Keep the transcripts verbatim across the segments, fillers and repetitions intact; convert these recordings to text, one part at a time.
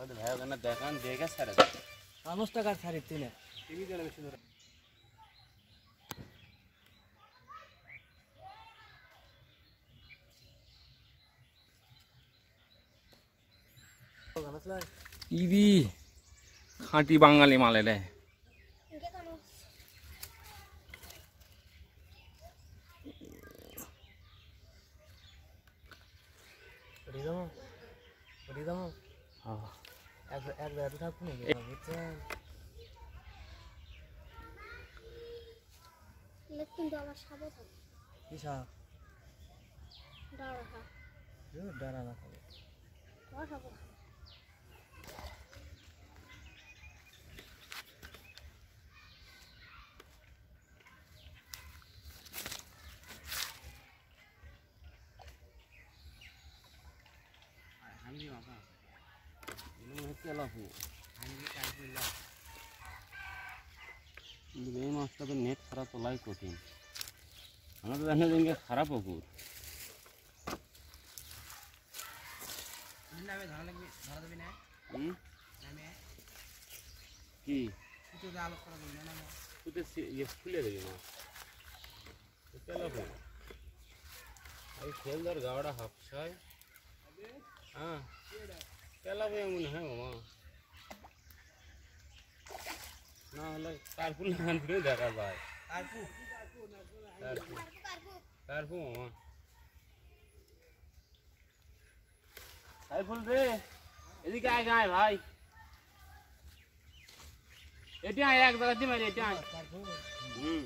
ওদের ভাই ওখানে দেখান দেখে ছাড়ে পাঁচ টাকার ছাড়ি তিনে টিভি চলে বেশি ধরে টিভি খাঁটি বাঙালি মালে রে এক এক জায়গাতে থাকুন বুঝছেন কিন্তু আমার সাবও থাকে কি সাপ ডাড়া খা ডারা না খাবে তোমার সাবও থাকে হাঙ্গি মাথা এগুলো হচ্ছে লাফু হাঙ্গি কালকে লাফ কিন্তু এই মাছটা তো নেট ছাড়া তোলাই কঠিন আমরা তো জানি যে খারাপ পুকুর নামে ধরা লাগবে ধরা দেবে না হুম নামে কি কিছু আলোক করা দেবে না নামে তুই ইয়ে খুলে দেবি মাছ লাফু এই খেলদার গাওয়াটা হাফসায় হ্যাঁ তেলাবো এমন হ্যাঁ মামা না হলে কার্পু লাগান দিলেও দেখা যায় কার্পু কার্পু কার্পু মামা সাইফুল রে এদিকে আয় গায় ভাই এটি আয় এক জায়গা দিয়ে মারি এটি আয় হুম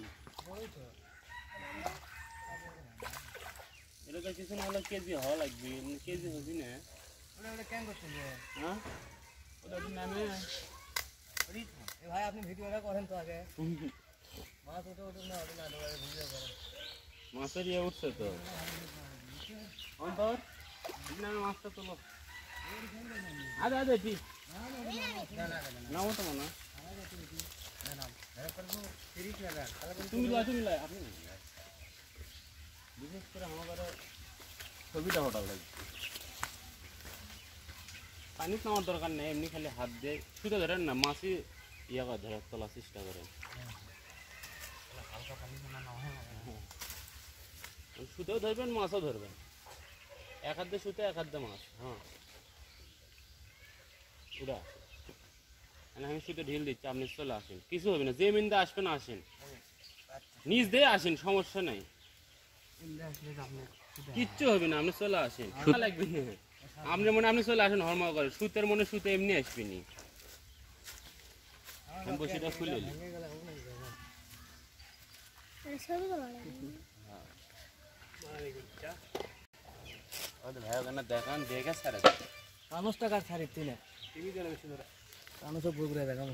এটা তো কিছু না হলে কেজি হওয়া লাগবে কেজি হবি না ওটা ওটা কেন করছেন হ্যাঁ ওটা নামে এ ভাই আপনি ভিডিওটা করেন তো আগে মাছ ওটা ওটা না ওটা না ওটা ভিডিও করেন মাছের ইয়ে উঠছে তো অন্তর নামে মাছটা তোলো আরে আরে ঠিক না ওটা না তুমি লাই তুমি লাই আপনি বিশেষ করে আমার ছবিটা হঠাৎ লাগবে পানি নামার দরকার নেই এমনি খালি হাত দিয়ে শুধু ধরেন না মাছই ইয়া করে ধরে তোলার চেষ্টা করেন শুধুও ধরবেন মাছও ধরবেন এক হাত দিয়ে শুতে এক হাত দিয়ে মাছ হ্যাঁ উড়া আমি শুধু ঢিল দিচ্ছি আপনি চলে আসেন কিছু হবে না যে মিন্দা আসবেন আসেন নিজ দিয়ে আসেন সমস্যা নাই কিচ্ছু হবে না আপনি চলে আসেন লাগবে না আপনি মনে আপনি চলে আসেন হরমা করে সুতের মনে সুতে এমনি আসবেনি বসিটা খুলে ভাই ওখানে দেখান দেখে ছাড়ে পাঁচ টাকার ছাড়ি তিনে টিভি চলে বেশি ধরে আমি সব ঘুরে দেখাবো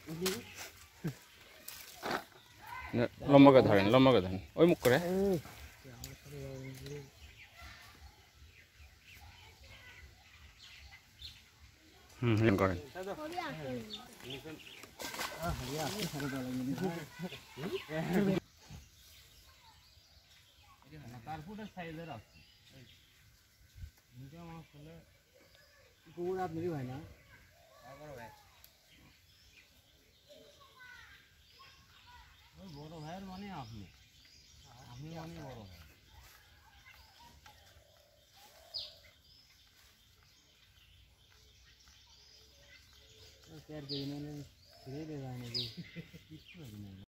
লম্বাকে ধরেন লম্বাকে ধরেন ওই মুখ করে হুম করেন কার্পুটের সাইজের আছে কুকুর আপনারই ভাই না বড় ভাইয়ের মানে আপনি আপনি মানে বড় ভাই প্যার কেজি নিয়ে ছেড়ে দেয় না